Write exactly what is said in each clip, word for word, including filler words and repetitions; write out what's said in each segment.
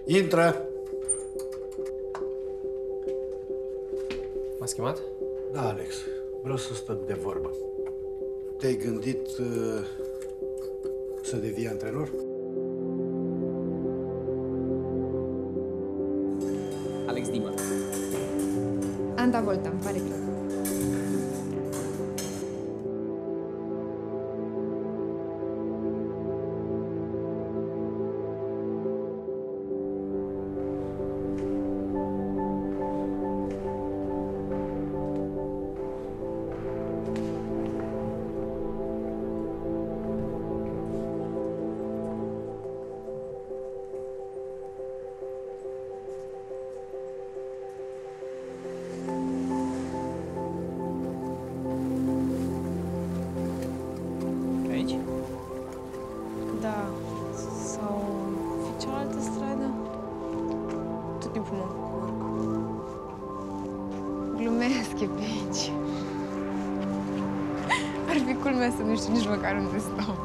Intră! M-ați chemat? Da, Alex. Vreau să stăm de vorbă. Te-ai gândit uh, să devii antrenor? Alex Dima. Anda Volta, îmi pare rău. Aici? Da, sau fi cealaltă stradă? Tot timpul mă încurc. Glumesc, e pe aici. Ar fi culmea să nu știu nici măcar unde stau.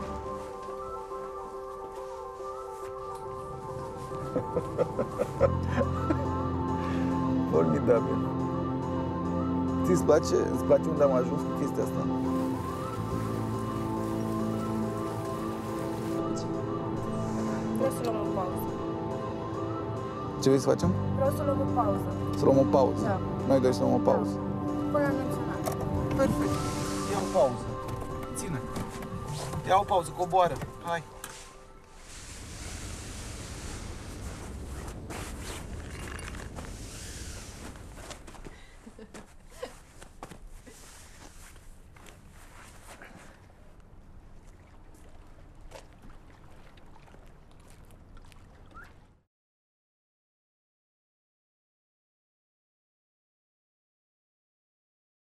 Formidabil. Ți-ți place? Îți place unde am ajuns cu chestia asta? Vreau să luăm o pauză. Ce vrei să facem? Vreau să luăm o pauză. Să luăm o pauză. Da. Noi doi să luăm o pauză. Până la menționat. Perfect. Ia o pauză. Ține. Ia o pauză, coboară. Hai.